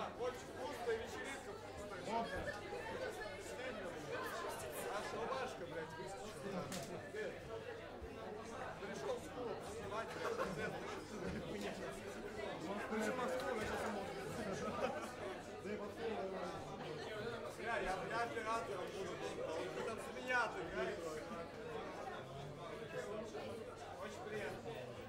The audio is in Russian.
Да, очень вкусная вечеринка. Аж рубашка, блядь, выскочила. Пришел в школу поснимать, блядь, пришел на школу, я сейчас бля, я оператором буду. Вы там с меня-то играете. Очень приятно.